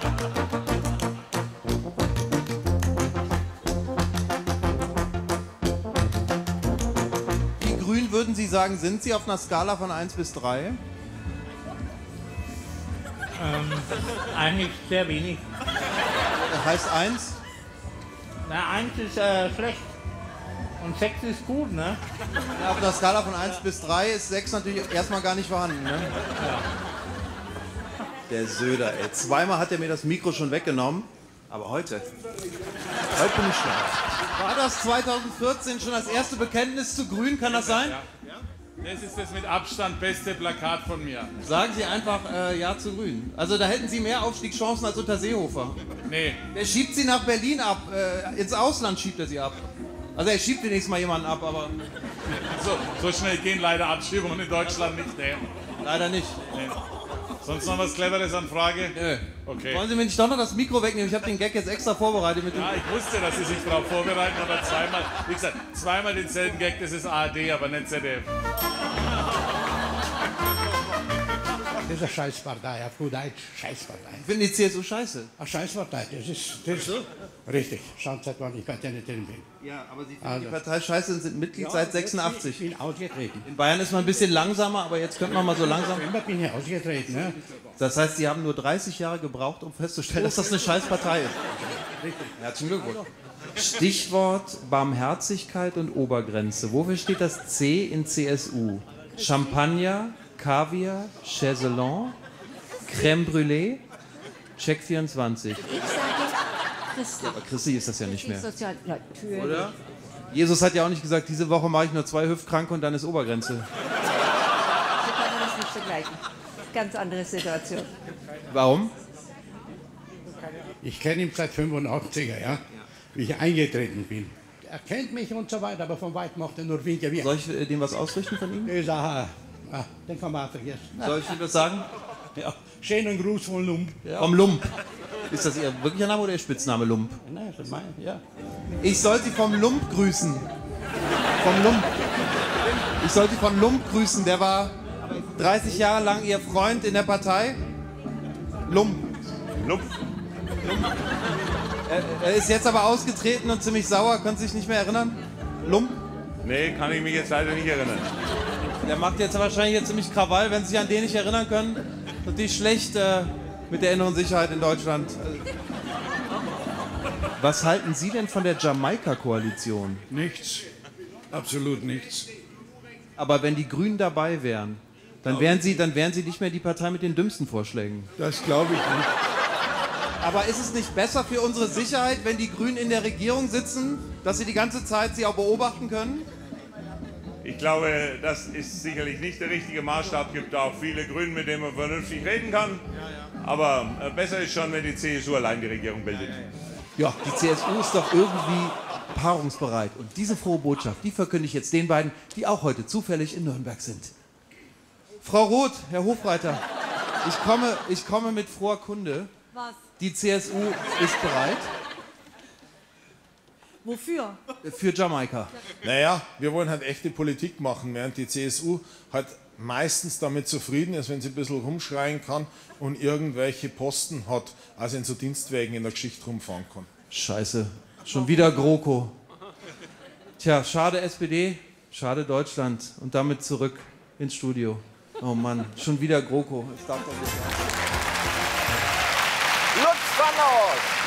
Wie grün würden Sie sagen, sind Sie auf einer Skala von 1 bis 3? Eigentlich sehr wenig. Das heißt 1? Na, 1 ist schlecht. Und 6 ist gut, ne? Ja, auf einer Skala von 1 bis 3 ist 6 natürlich erstmal gar nicht vorhanden, ne? Ja. Der Söder, ey. Zweimal hat er mir das Mikro schon weggenommen. Aber heute bin ich schlau. War das 2014 schon das erste Bekenntnis zu Grün? Kann das sein? Ja. Das ist das mit Abstand beste Plakat von mir. Sagen Sie einfach Ja zu Grün. Also da hätten Sie mehr Aufstiegschancen als unter Seehofer. Nee. Der schiebt Sie nach Berlin ab. Ins Ausland schiebt er Sie ab. Also er schiebt wenigstens mal jemanden ab, aber So schnell gehen leider Abschiebungen in Deutschland nicht. Nee. leider nicht. Nee. Sonst noch was Cleveres an Frage? Nö. Okay. Wollen Sie mir nicht doch noch das Mikro wegnehmen? Ich habe den Gag jetzt extra vorbereitet mit dem... Ja, ich wusste, dass Sie sich darauf vorbereiten, aber zweimal, wie gesagt, zweimal denselben Gag, das ist ARD, aber nicht ZDF. Das ist eine Scheißpartei, auf gut Deutsch, Scheißpartei. Ich finde die CSU scheiße. Eine Scheißpartei, das ist richtig. Schaut seit wann ich bei denen drin bin. Ja, aber Sie finden die Partei scheiße und sind Mitglied seit 86. Ich bin ausgetreten. In Bayern ist man ein bisschen langsamer, aber jetzt könnte man mal so langsam... Immer bin ich ausgetreten, ne? Das heißt, Sie haben nur 30 Jahre gebraucht, um festzustellen, dass das eine Scheißpartei ist. Herzlichen Glückwunsch. Stichwort Barmherzigkeit und Obergrenze. Wofür steht das C in CSU? Champagner, Kaviar, Chaiselon, Crème Brûlée, Check 24. Ich sage Christi. Aber Christi ist das ja nicht mehr. Sozial natürlich. Oder? Jesus hat ja auch nicht gesagt, diese Woche mache ich nur 2 Hüftkranke und dann ist Obergrenze. So kann man das nicht vergleichen. Ganz andere Situation. Warum? Ich kenne ihn seit 85er, ja? Wie ich eingetreten bin. Er kennt mich und so weiter, aber von weit macht er nur Winke. Soll ich dem was ausrichten von ihm? Ich sage, den kann man auch vergessen. Soll ich ihm das sagen? Ja, schönen Gruß von Lump. Ja. Vom Lump. Ist das Ihr wirklicher Name oder Ihr Spitzname Lump? Nein, das ist mein, ja. Ich soll Sie vom Lump grüßen. Vom Lump. Ich soll Sie von Lump grüßen. Der war 30 Jahre lang Ihr Freund in der Partei. Lump. Lump. Er ist jetzt aber ausgetreten und ziemlich sauer. Können Sie sich nicht mehr erinnern? Lump. Nee, kann ich mich jetzt leider nicht erinnern. Der macht jetzt wahrscheinlich jetzt ziemlich Krawall. Wenn Sie sich an den nicht erinnern können, ist natürlich schlecht mit der inneren Sicherheit in Deutschland. Was halten Sie denn von der Jamaika-Koalition? Nichts. Absolut nichts. Aber wenn die Grünen dabei wären, dann wären Sie nicht mehr die Partei mit den dümmsten Vorschlägen. Das glaube ich nicht. Aber ist es nicht besser für unsere Sicherheit, wenn die Grünen in der Regierung sitzen, dass sie die ganze Zeit sie auch beobachten können? Ich glaube, das ist sicherlich nicht der richtige Maßstab. Es gibt auch viele Grünen, mit denen man vernünftig reden kann. Aber besser ist schon, wenn die CSU allein die Regierung bildet. Ja, die CSU ist doch irgendwie paarungsbereit. Und diese frohe Botschaft, die verkünde ich jetzt den beiden, die auch heute zufällig in Nürnberg sind. Frau Roth, Herr Hofreiter, ich komme mit froher Kunde. Was? Die CSU ist bereit. Wofür? Für Jamaika. Naja, wir wollen halt echte Politik machen, während die CSU halt meistens damit zufrieden ist, wenn sie ein bisschen rumschreien kann und irgendwelche Posten hat, also in so Dienstwägen in der Geschichte rumfahren kann. Scheiße, schon wieder GroKo. Tja, schade SPD, schade Deutschland und damit zurück ins Studio. Oh Mann, schon wieder GroKo. Es darf doch nicht sein. Lutz van Oort.